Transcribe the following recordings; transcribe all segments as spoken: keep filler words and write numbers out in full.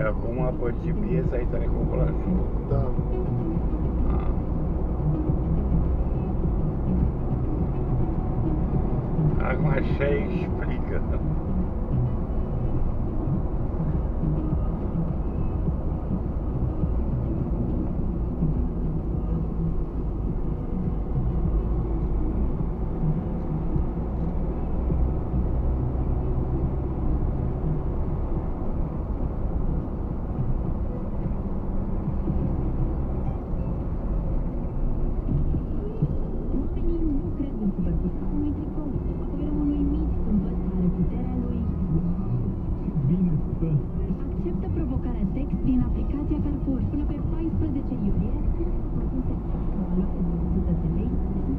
acum pe G P S ai trecut Brașov. Da. Acum așa explică. Acceptă provocarea text din aplicația Carrefour până pe paisprezece iulie. Produse valoare de o sută de lei.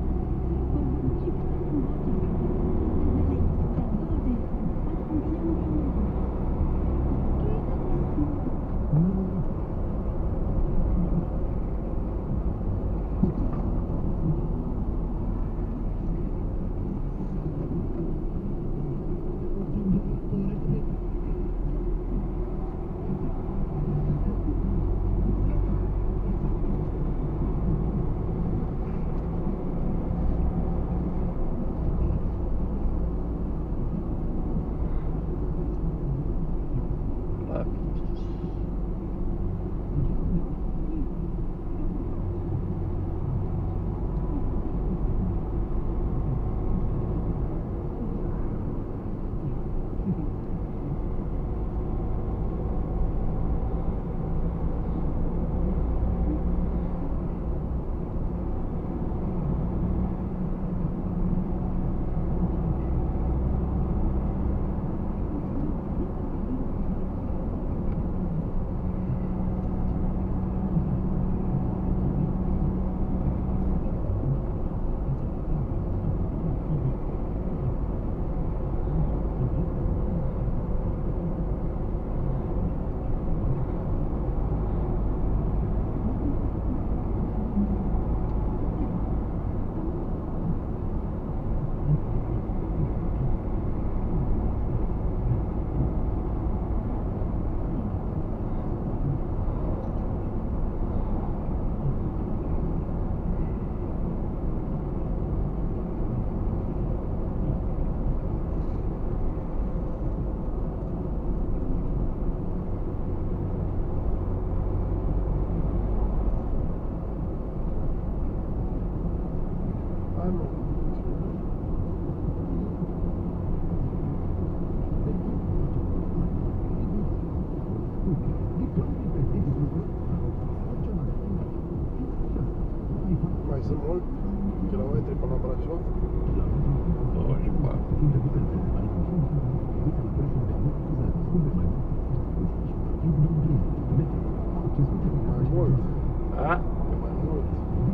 Mai sunt mult kilometri până la Brașov? douăzeci și patru. Mai mult. A? E mai mult.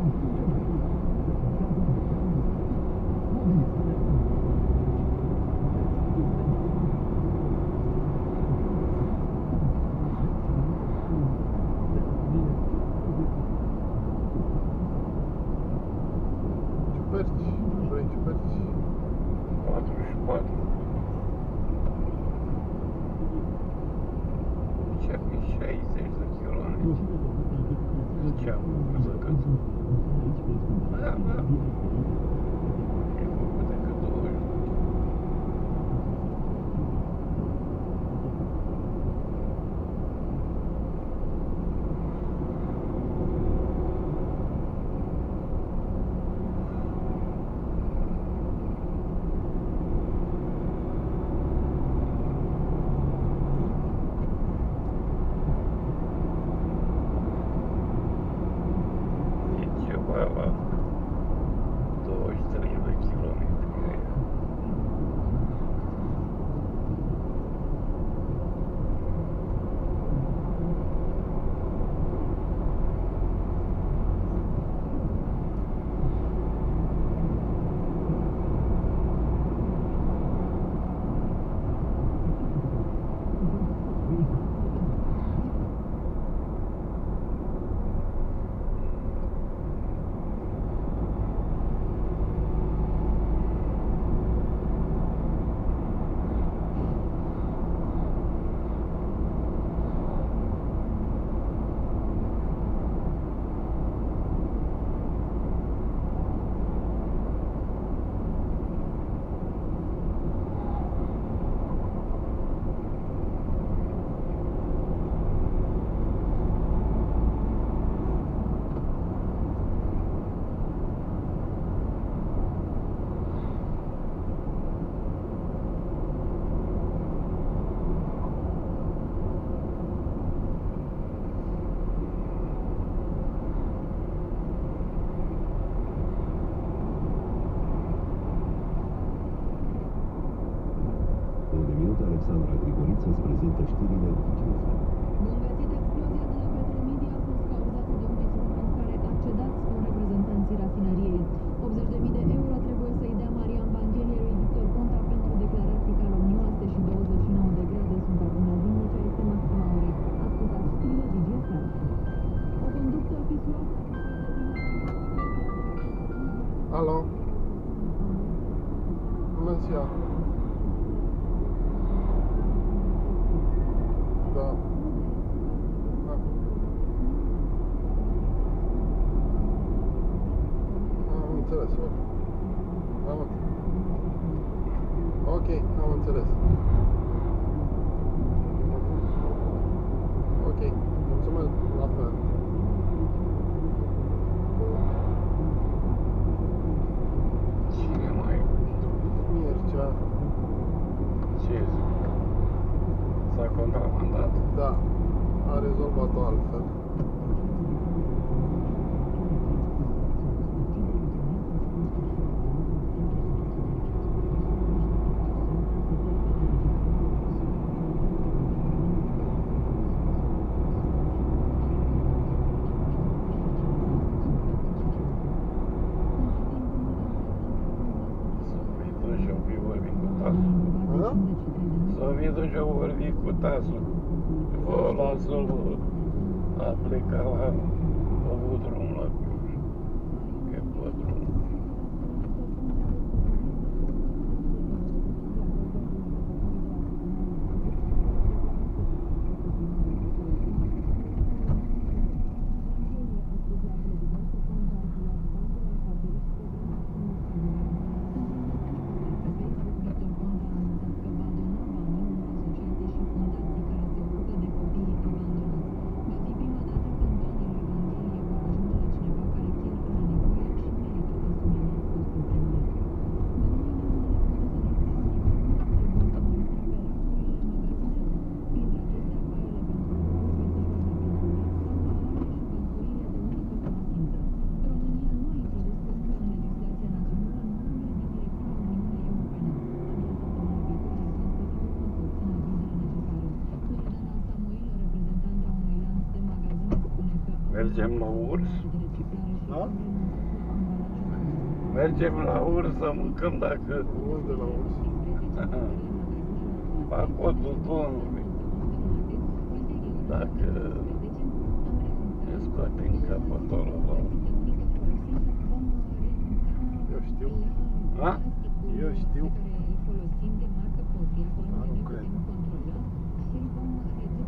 Ciuperci, vrei ciuperci? patruzeci și patru. Zicea că e șaizeci de kilometri. Ziceam că că... Da, da. E făcut decât douăzeci. E ceva la douăzeci înțeles. Ok, mulțumesc, la fel. Cine mai? Mircea, Ce zic? S-a contramandat? da, a rezolvat-o altfel. Da? Să vină și o vorbi cu tasul. Vă lasă-l a plecat la avut drum la Cluj. E pe drum. Mergem la urs? Da? Mergem la urs să mâncăm dacă... Unde la urs? La codul Dunării. Dacă ne scoatem capătorul la urs. Eu știu. Ha? Eu știu. Folosim de marcă proprie, acolo Da, nu unde cred. putem controla și vom